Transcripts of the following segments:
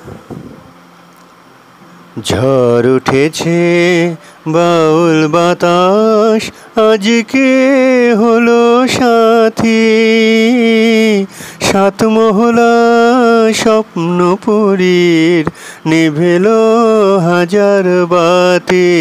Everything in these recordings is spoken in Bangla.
ঝড় উঠেছে বাউল বাতাস আজকে হলো সাথী, সাত মহলা স্বপ্নপুরীর নিভেলো হাজার বাতি।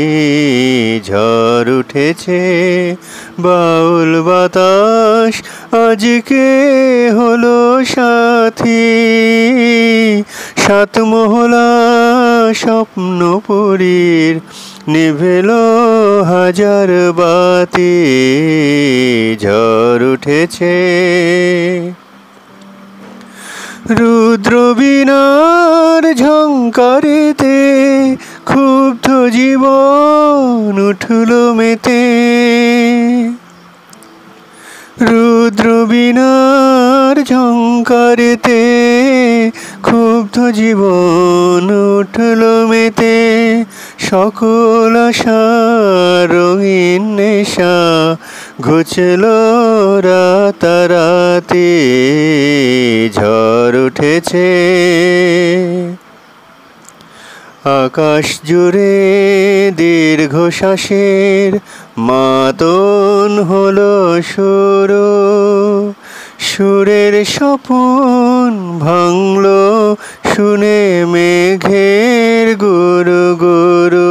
ঝড় উঠেছে বাউল বাতাস আজকে হলো সাথী, সাত মহলা স্বপ্নপুরীর নিভেলো হাজার বাতি। ঝড় উঠেছে রুদ্র বীণার ঝংকারেতে ক্ষুব্ধ জীবন উঠল মেতে। রুদ্র বীণার ঝংকারেতে ক্ষুব্ধ জীবন উঠল মেতে। সকল আশার রঙিন নেশা ঘুচল রাতারাতি। ঝড় উঠেছে আকাশ জুড়ে দীর্ঘশ্বাসের মাতন হলো সুর, সুরের স্বপন ভাঙলো শুনে মেঘের গুরু গুরু।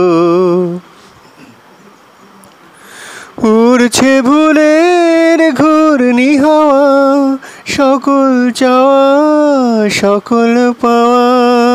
উড়ছে ভুলের ঘূর্ণি হাওয়া, সকল চাওয়া সকল পাওয়া।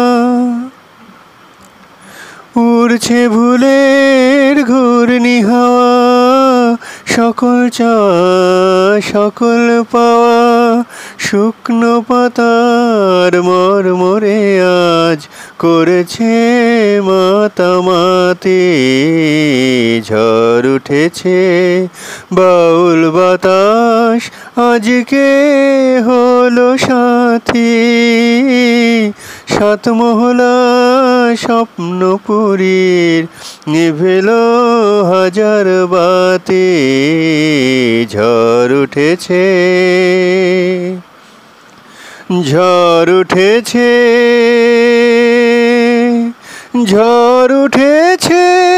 উড়ছে ভুলের ঘূর্ণি হাওয়া, সকল চাওয়া সকল পাওয়া। শুকনো পাতার মরমরে আজ করেছে মাতামাতি। ঝড় উঠেছে বাউল বাতাস আজকে হলো সাথী, সাত মহলা স্বপ্নপুরীর নিভেলো হাজার বাতি। ঝড় উঠেছে ঝড় উঠেছে ঝড় উঠেছে।